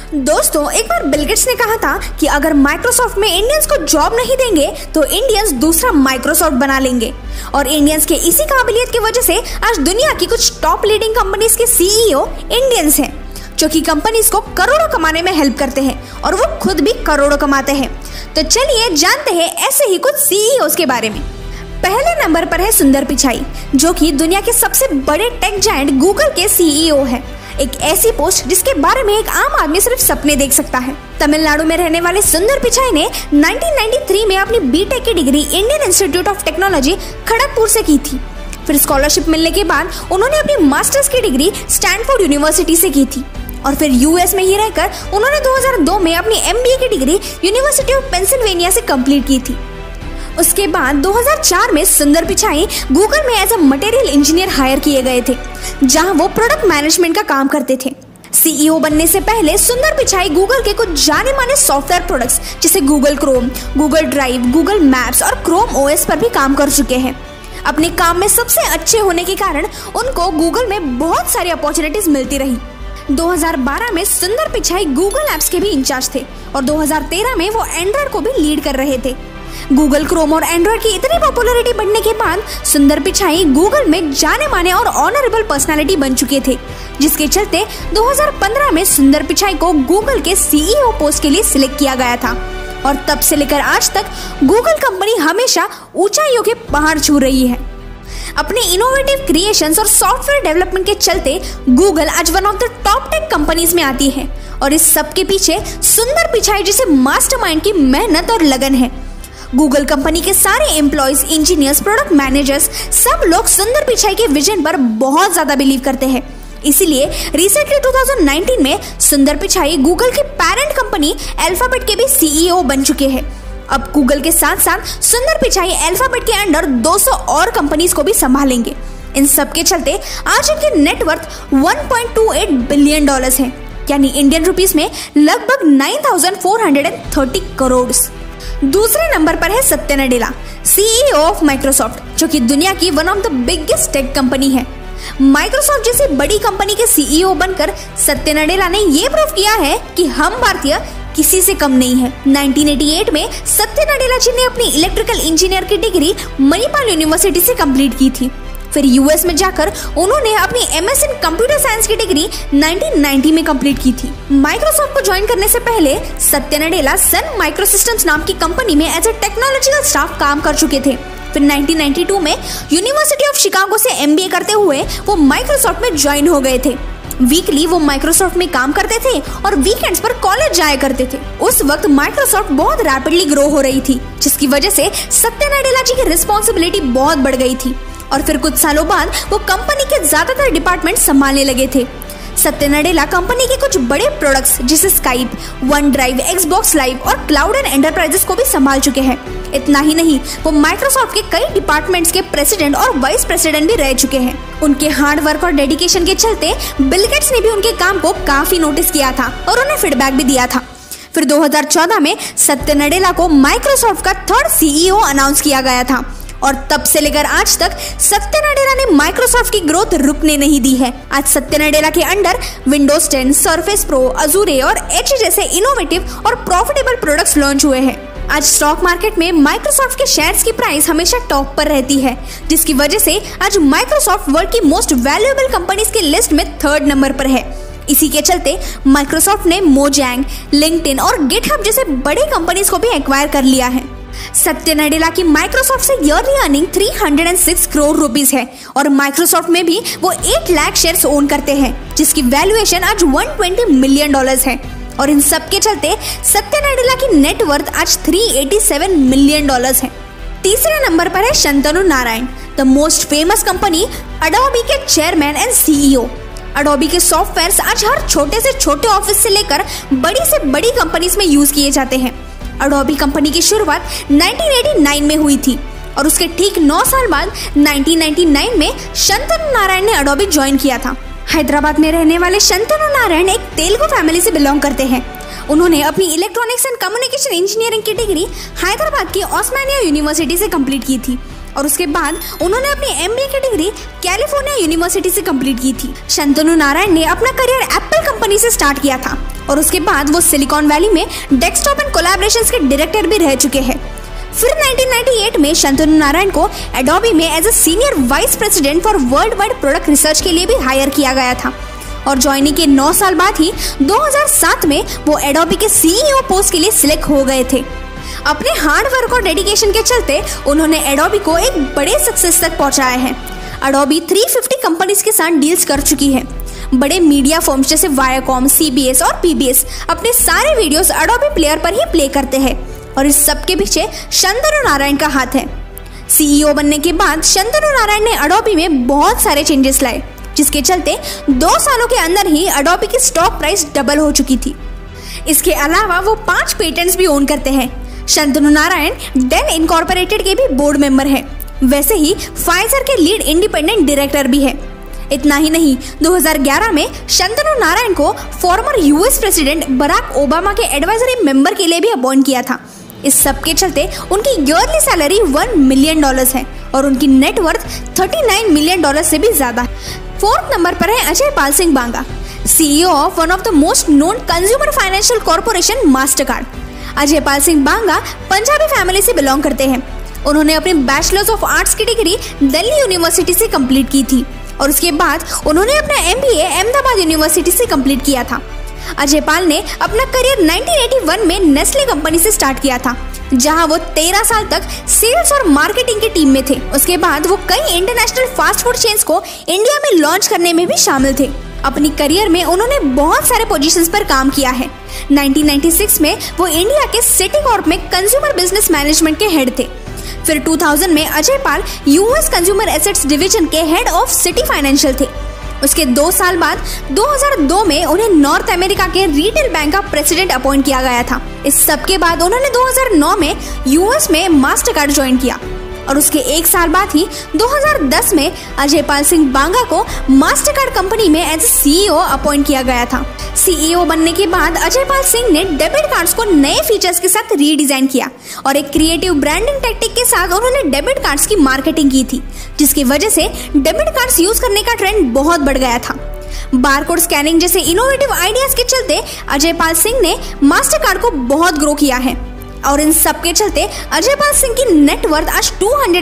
दोस्तों, एक बार Bill Gates ने कहा था कि अगर माइक्रोसॉफ्ट में इंडियंस को जॉब नहीं देंगे तो इंडियंस दूसरा माइक्रोसॉफ्ट बना लेंगे। और इंडियंस के इसी काबिलियत की वजह से आज दुनिया की कुछ टॉप लीडिंग कंपनीज के सीईओ इंडियंस हैं, जो कि कंपनीज को करोड़ों कमाने में हेल्प करते हैं और वो खुद भी करोड़ों कमाते हैं। तो चलिए जानते हैं ऐसे ही कुछ सीईओज के बारे में। पहले नंबर पर है सुंदर पिचाई, जो कि दुनिया के सबसे बड़े टेक जायंट गूगल के सीईओ है। एक ऐसी पोस्ट जिसके बारे में एक आम आदमी सिर्फ सपने देख सकता है। तमिलनाडु में रहने वाले सुंदर पिचाई ने 1993 में अपनी बीटेक की degree Indian Institute of Technology Kharagpur से की थी। फिर स्कॉलरशिप मिलने के बाद उन्होंने अपनी मास्टर्स की डिग्री स्टैनफोर्ड यूनिवर्सिटी से की थी और फिर यूएस में ही रहकर उन्होंने 2002 में अपनी एमबीए की डिग्री यूनिवर्सिटी ऑफ पेंसिल्वेनिया से कंप्लीट की थी। उसके बाद 2004 में सुंदर पिचाई गूगल में as a material engineer hire किए गए थे, जहां वो प्रोडक्ट मैनेजमेंट का काम करते थे। सीईओ बनने से पहले सुंदर पिचाई गूगल के कुछ जाने माने सॉफ्टवेयर प्रोडक्ट्स जैसे Google Chrome, Google Drive, Google Maps और क्रोम ओएस पर भी काम कर चुके हैं। अपने काम में सबसे अच्छे होने के कारण उनको गूगल में बहुत सारी अपॉर्चुनिटीज मिलती रही। 2012 में सुंदर पिचाई गूगल एप्स के भी इंचार्ज थे और 2013 में वो एंड्रॉइड को भी लीड कर रहे थे। गूगल क्रोम और एंड्रॉइड की इतनी पॉपुलैरिटी बढ़ने के बाद सुंदर पिचाई गूगल में जाने माने और ऑनरेबल पर्सनालिटी बन चुके थे, जिसके चलते 2015 में सुंदर पिचाई को गूगल के सीईओ पोस्ट के लिए सिलेक्ट किया गया था। और तब से लेकर आज तक गूगल कंपनी हमेशा ऊंचाइयों के पहाड़ छू रही है। अपने इनोवेटिव क्रिएशंस और सॉफ्टवेयर डेवलपमेंट के चलते गूगल आज one of the top tech companies में आती है और इस सब के पीछे सुंदर पिचाई जैसे मास्टरमाइंड की मेहनत और लगन है। गूगल कंपनी के सारे एम्प्लॉयज, इंजीनियर्स, प्रोडक्ट मैनेजर्स सब लोग सुंदर पिचाई के विजन पर बहुत ज्यादा बिलीव करते हैं। इसीलिए रिसेंटली 2019 में सुंदर पिचाई गूगल की पेरेंट कंपनी अल्फाबेट के भी सीईओ बन चुके हैं। अब गूगल के साथ साथ सुंदर पिचाई अल्फाबेट के अंडर 200 और कंपनीज को भी संभालेंगे। इन सब के चलते आज इनके नेटवर्थ $1.28 बिलियन है, यानी इंडियन रुपीस में लगभग 9,430 करोड़। दूसरे नंबर पर है Satya Nadella, CEO of Microsoft, जो कि दुनिया की one of the biggest tech company है। माइक्रोसॉफ्ट जैसी बड़ी कंपनी के सीईओ बनकर सत्या नडेला ने ये प्रूव किया है कि हम भारतीय किसी से कम नहीं है। 1988 में सत्या नडेला जी ने अपनी इलेक्ट्रिकल इंजीनियर की डिग्री मणिपाल यूनिवर्सिटी से कंप्लीट की थी। फिर यूएस में जाकर उन्होंने अपनी एमएस इन कंप्यूटर साइंस की डिग्री 1990 में कंप्लीट की थी। माइक्रोसॉफ्ट को ज्वाइन करने से पहले सत्या नडेला सन माइक्रोसिस्टम्स नाम की कंपनी में एज ए टेक्नोलॉजिकल स्टाफ काम कर चुके थे। फिर 1992 में यूनिवर्सिटी ऑफ शिकागो से एमबीए करते हुए वो माइक्रोसॉफ्ट में ज्वाइन हो गए थे। वीकली वो माइक्रोसॉफ्ट में काम करते थे और वीकेंड्स पर कॉलेज जाया करते थे। उस वक्त माइक्रोसॉफ्ट बहुत रैपिडली ग्रो हो रही थी, जिसकी वजह से सत्या नडेला जी की रिस्पॉन्सिबिलिटी बहुत बढ़ गई थी और फिर कुछ सालों बाद वो कंपनी के ज्यादातर डिपार्टमेंट संभालने लगे थे। सत्या नडेला कंपनी के कुछ बड़े प्रोडक्ट्स जैसे Skype, OneDrive, Xbox live और क्लाउड एंड एंटरप्राइजेस को भी संभाल चुके हैं। इतना ही नहीं, वो माइक्रोसॉफ्ट के कई डिपार्टमेंट्स के प्रेसिडेंट और वाइस प्रेसिडेंट भी रह चुके हैं। उनके हार्ड वर्क और डेडिकेशन के चलते बिल गेट्स ने भी उनके काम को काफी नोटिस किया था और उन्हें फीडबैक भी दिया था। फिर 2014 में सत्या नडेला को माइक्रोसॉफ्ट का थर्ड सीईओ अनाउंस किया गया था और तब से लेकर आज तक सत्या नडेला ने माइक्रोसॉफ्ट की ग्रोथ रुकने नहीं दी है। आज सत्या नडेला के under Windows 10, Surface Pro, Azure और एच जैसे इनोवेटिव और प्रॉफिटेबल प्रोडक्ट्स लॉन्च हुए हैं। आज स्टॉक मार्केट में माइक्रोसॉफ्ट के शेयर्स की प्राइस हमेशा टॉप पर रहती है, जिसकी वजह से आज माइक्रोसॉफ्ट वर्ल्ड की मोस्ट वैल्यूएबल कंपनीज की लिस्ट में 3rd नंबर पर है। इसी के चलते माइक्रोसॉफ्ट ने मोजैंग, लिंक्डइन और गिटहब जैसे बड़ी कंपनीज को भी एक्वायर कर लिया है। सत्या नडेला की माइक्रोसॉफ्ट से ईयरली अर्निंग 306 करोड़ रुपीस है और माइक्रोसॉफ्ट में भी वो 8 लाख शेयर्स ओन करते हैं, जिसकी वैल्यूएशन आज $120 मिलियन है। और इन सब के चलते सत्या नडेला की नेटवर्थ आज $387 मिलियन है। तीसरे नंबर पर है Shantanu Narayen, the most famous company Adobe के चेयरमैन एंड सीईओ। अडोबी के सॉफ्टवेयर्स आज हर छोटे से छोटे ऑफिस से लेकर बड़ी से बड़ी कंपनीज में यूज किए जाते हैं। अडोबी कंपनी की शुरुआत 1989 में हुई थी और उसके ठीक 9 साल बाद 1999 में शंतनु नारायण ने अडोबी ज्वाइन किया था। हैदराबाद में रहने वाले शंतनु नारायण एक तेलुगु फैमिली से बिलोंग करते हैं। उन्होंने अपनी इलेक्ट्रॉनिक्स एंड कम्युनिकेशन इंजीनियरिंग की डिग्री हैदराबाद की ओस्मानिया यूनिवर्सिटी से कंप्लीट की थी और उसके बाद उन्होंने अपनी एमबीए की डिग्री कैलिफोर्निया यूनिवर्सिटी से कंप्लीट की थी। शंतनु नारायण ने अपना करियर एप्पल कंपनी से स्टार्ट किया था और उसके बाद वो सिलिकॉन वैली में डेस्कटॉप एंड कोलैबोरेशंस के डायरेक्टर भी रह चुके हैं। फिर 1998 में शंतनु नारायण को एडोबी में as a senior vice president for worldwide product research के लिए भी हायर किया गया था और ज्वाइनिंग के 9 साल बाद ही 2007 में वो एडोबी के सीईओ पोस्ट के लिए सिलेक्ट हो गए थे। अपने हार्ड वर्क और डेडिकेशन के चलते उन्होंने एडोबी को एक बड़े सक्सेस तक पहुंचाया है। एडोबी 350 कंपनीज के साथ डील्स कर चुकी है। बड़े मीडिया फर्म्स जैसे वायाकॉम, सीबीएस और पीबीएस अपने सारे वीडियोस एडोबी प्लेयर पर ही प्ले करते हैं और इस सब के पीछे शंतनु नारायण का हाथ है। सीईओ बनने के बाद शंतनु नारायण ने एडोबी में बहुत सारे चेंजेस लाए, जिसके चलते 2 सालों के अंदर ही एडोबी की स्टॉक प्राइस डबल हो चुकी थी। इसके अलावा वो 5 पेटेंट्स भी ओन करते हैं। शंतनु नारायण डेल इनकॉर्पोरेटेड के भी बोर्ड मेंबर है। वैसे ही फाइजर के लीड इंडिपेंडेंट डायरेक्टर भी है। इतना ही नहीं, 2011 में शंतनु नारायण को former US president Barack Obama के एडवाइजरी मेंबर के लिए भी अपॉइंट किया था। इस सब के चलते उनकी ईयरली सैलरी $1 मिलियन है और उनकी नेटवर्थ $39 मिलियन से भी ज्यादा है। 4th नंबर पर है Ajay Pal Singh Banga, CEO of one of the most known consumer financial corporation Mastercard. Ajay Pal Singh Banga Punjabi family से बिलोंग करते हैं। उन्होंने अपनी बैचलर्स ऑफ आर्ट्स की डिग्री दिल्ली यूनिवर्सिटी से कंप्लीट की थी और उसके बाद उन्होंने अपना एमबीए अहमदाबाद यूनिवर्सिटी से कंप्लीट किया था। अजय पाल ने अपना करियर 1981 में नेस्ले कंपनी से स्टार्ट किया था, जहां वो 13 साल तक सेल्स और मार्केटिंग की टीम में थे। उसके बाद वो कई इंटरनेशनल फास्ट फूड चेन्स को इंडिया में लॉन्च करने में भी शामिल थे। अपनी करियर में उन्होंने बहुत सारे पोजीशंस पर काम किया है। 1996 में वो इंडिया के सिटी कॉर्प में कंज्यूमर बिजनेस मैनेजमेंट के हेड थे। फिर 2000 में Ajay Pal US consumer assets division के हेड ऑफ सिटी फाइनेंशियल थे। उसके 2 साल बाद 2002 में उन्हें नॉर्थ अमेरिका के रिटेल बैंक का प्रेसिडेंट अपॉइंट किया गया था। इस सब के बाद उन्होंने 2009 में यूएस में मास्टरकार्ड ज्वाइन किया और उसके 1 साल बाद ही 2010 में अजय पाल सिंह बांगा को मास्टरकार्ड कंपनी में एज सीईओ अपॉइंट किया गया था। सीईओ बनने के बाद अजय पाल सिंह ने डेबिट कार्ड्स को नए फीचर्स के साथ रीडिजाइन किया और एक क्रिएटिव ब्रांडिंग टेक्निक के साथ उन्होंने डेबिट कार्ड्स की मार्केटिंग की थी, जिसकी वजह से डेबिट कार्ड्स यूज करने का ट्रेंड बहुत बढ़ गया था। बारकोड स्कैनिंग जैसे इनोवेटिव आइडियाज के चलते अजय पाल सिंह ने मास्टरकार्ड को बहुत ग्रो किया है और इन सब के चलते अजय पाल सिंह की नेटवर्थ आज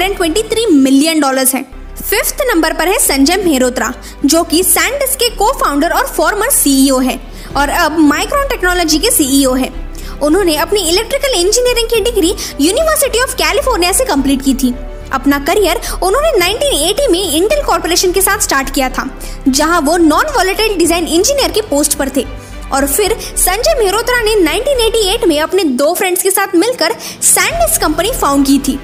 $223 मिलियन है। 5th नंबर पर है संजय मेहरोत्रा, जो कि सैनडिस्क के को फाउंडर और फॉर्मर सीईओ है और अब माइक्रोन टेक्नोलॉजी के सीईओ है। उन्होंने अपनी इलेक्ट्रिकल इंजीनियरिंग की डिग्री यूनिवर्सिटी ऑफ कैलिफोर्निया से कंप्लीट की थी। अपना करियर उन्होंने 1980 में इंटेल कॉर्पोरेशन के साथ स्टार्ट किया था, जहां वो नॉन वॉलेटाइल डिजाइन इंजीनियर की पोस्ट पर थे और फिर संजय मेहरोत्रा ने 1988 में अपने 2 फ्रेंड्स के साथ मिलकर सैनडिस्क कंपनी फाउंड की थी।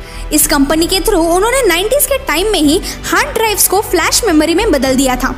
इस कंपनी के थ्रू उन्होंने 90s के टाइम में ही हार्ड ड्राइव्स को फ्लैश मेमोरी में बदल दिया था।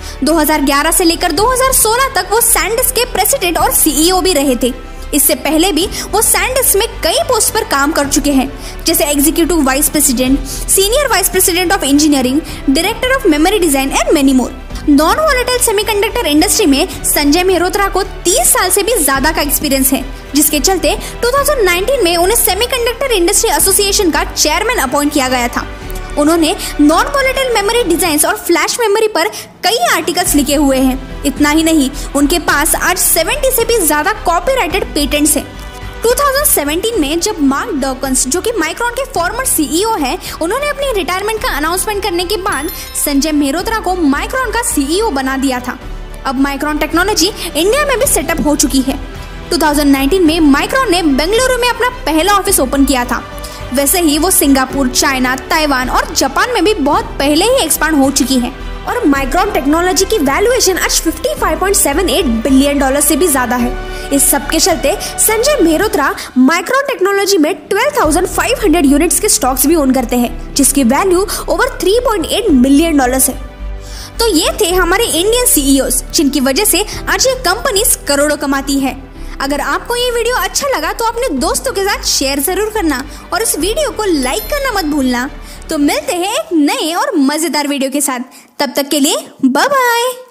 2011 से लेकर 2016 तक वो सैनडिस्क के प्रेसिडेंट और सीईओ भी रहे थे। इससे पहले भी वो सैनडिस्क में कई पोस्ट पर काम कर चुके हैं, जैसे executive vice president, senior vice president of engineering, director of memory design and many more. Non volatile semiconductor industry में संजय मेहरोत्रा को 30 साल से भी ज्यादा का एक्सपीरियंस है, जिसके चलते 2019 में उन्हें सेमीकंडक्टर इंडस्ट्री एसोसिएशन का चेयरमैन अपॉइंट किया गया था। उन्होंने नॉन वॉलेटाइल मेमोरी डिजाइन और फ्लैश मेमोरी पर कई आर्टिकल्स लिखे हुए हैं। इतना ही नहीं, उनके पास आज 70 से भी ज्यादा कॉपीराइटेड पेटेंट्स हैं। 2017 में जब मार्क डॉकन्स, जो कि माइक्रोन के फॉर्मर सीईओ हैं, उन्होंने अपनी रिटायरमेंट का अनाउंसमेंट करने के बाद संजय मेहरोत्रा को माइक्रोन का सीईओ बना दिया था। अब माइक्रोन टेक्नोलॉजी इंडिया में भी सेटअप हो चुकी है। 2019 में माइक्रोन ने बेंगलुरु में अपना पहला ऑफिस ओपन किया था। वैसे ही वो सिंगापुर, चाइना, ताइवान और जापान में भी बहुत पहले ही एक्सपांड हो चुकी है और माइक्रोन टेक्नोलॉजी की वैल्यूएशन आज $55.78 बिलियन से भी ज्यादा है। इस सब के चलते संजय मेहरोत्रा माइक्रोन टेक्नोलॉजी में 12,500 यूनिट्स के स्टॉक्स भी ओन करते हैं, जिसकी वैल्यू ओवर $3.8 मिलियन है। तो ये थे हमारे इंडियन सीईओज, जिनकी वजह से आज ये कंपनीज करोड़ों कमाती है। अगर आपको ये वीडियो अच्छा लगा तो अपने दोस्तों के साथ शेयर जरूर करना और इस वीडियो को लाइक करना मत भूलना। तो मिलते हैं एक नए और मजेदार वीडियो के साथ, तब तक के लिए बाय बाय।